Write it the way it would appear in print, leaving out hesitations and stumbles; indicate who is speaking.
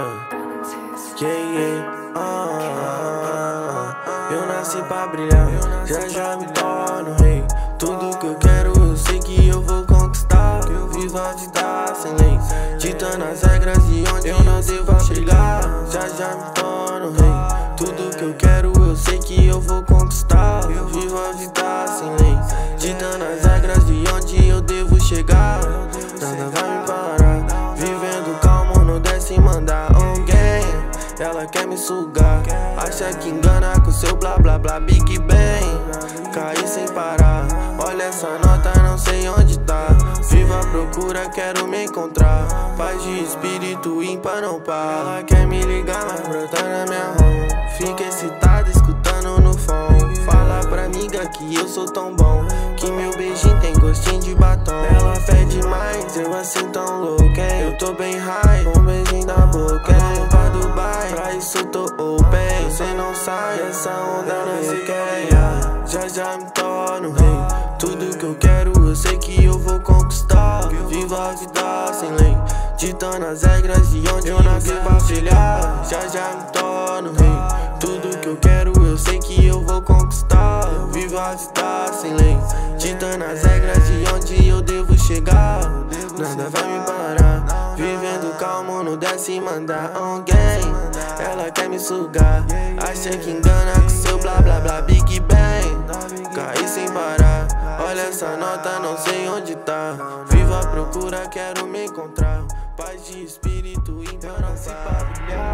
Speaker 1: Eu nasci pra brilhar, já me torno rei. Tudo que eu quero eu sei que eu vou conquistar. Eu vivo a vida sem lei, ditando as regras de onde eu não devo chegar. Já me torno rei. Tudo que eu quero eu sei que eu vou conquistar. Eu vivo a vida sem lei, ditando as regras de onde eu devo chegar. Nada vai me parar, vivendo calmo, não desce e mandar alguém. Ela quer me sugar, acha que engana com seu blá blá blá, Big Bang. Caí sem parar, olha essa nota, não sei onde tá. Vivo à procura, quero me encontrar. Paz de espírito ímpar não para. Ela quer me ligar, mas brota na minha home. Fica excitada escutando no fone. Fala pra amiga que eu sou tão bom, que meu beijinho tem gostinho de batom. Ela pede mais, eu assim tão louco, hein? Eu tô bem high, com um beijinho na boca, hein? Vamos pra Dubai, pra isso tô open. Cê não sai, essa onda não se quer. Já me torno rei. Tudo que eu quero eu sei que eu vou conquistar. Vivo a vida sem lei, ditando as regras de onde eu nasci pra brilhar. Já me torno rei. Tudo que eu quero eu sei que eu vou conquistar. Vivo a vida sem lei, ditando as regras de onde eu devo chegar. Nada vai me parar, vivendo calmo, não desce e mandar alguém. Ela quer me sugar, acha que engana com seu blá blá blá, Big Bang. Caí sem parar, olha essa nota, não sei onde tá. Vivo à procura, quero me encontrar. Paz de espírito ímpar, não se pra brilhar.